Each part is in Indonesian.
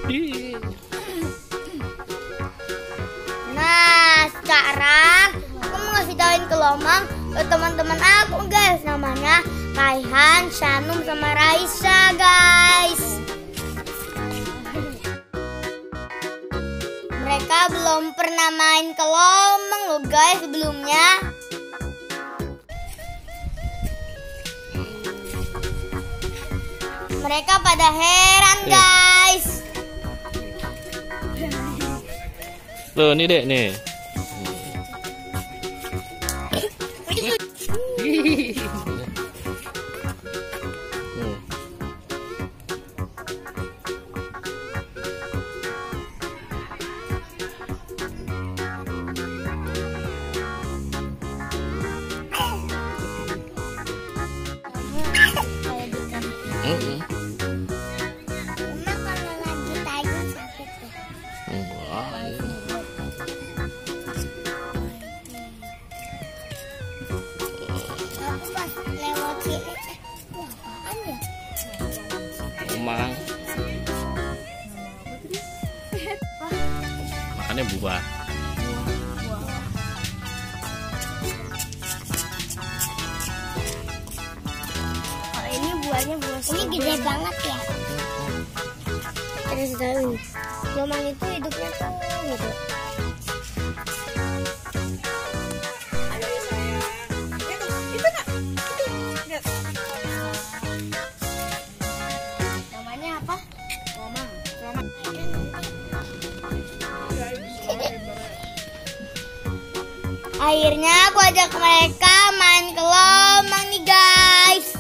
Nah, sekarang aku mau ngasih tauin ke Lomang ke teman-teman aku guys. Namanya Raihan, Shanum, sama Raisa guys. Mereka belum pernah main ke Lomang loh guys sebelumnya. Mereka pada heran guys. Loh, nih dek nih. Emang makannya buah. Oh, ini buahnya buah. Ini gede banget ya. Terus tahu, Lomang itu hidupnya tuh gitu. Namanya apa? Lomang. Akhirnya aku ajak mereka main ke Lomang nih guys.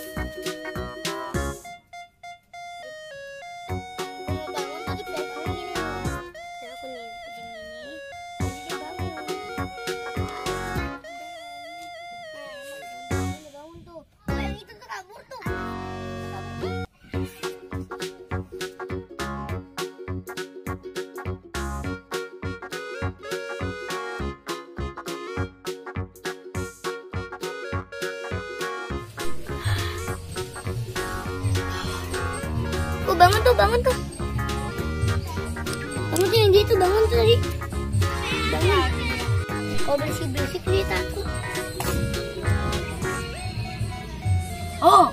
Bangun tuh. Bangun tuh yang gitu, bangun tuh tadi. Bangun. Kalau berisik dia takut. Oh.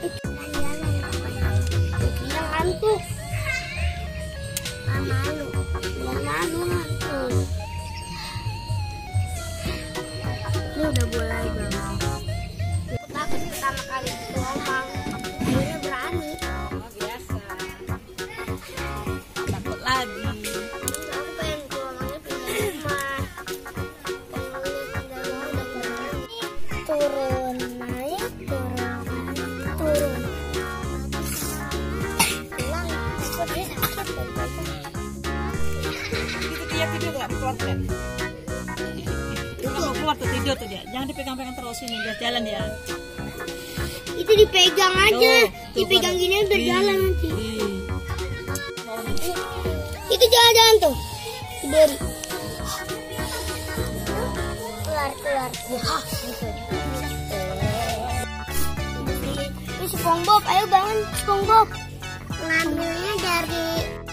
Yang ngantuk. Malu. Ngantuk. Ini udah mulai bangun. Takut pertama kali ke Lomang. Dia berani. Lagi. Aku pengen ke Lomangnya pindah rumah. Turun naik. Pulang. Aku dia sakit. Itu dia tidur nggak keluar kan? Kalau keluar tuh tidur tuh dia. Jangan dipegang-pegang terus ini biar jalan ya. Itu dipegang aja. Dipegang gini udah jalan nanti. Itu jalan-jalan tuh. Beri. Keluar. Ini SpongeBob, ayo bangun SpongeBob. Ngambilnya dari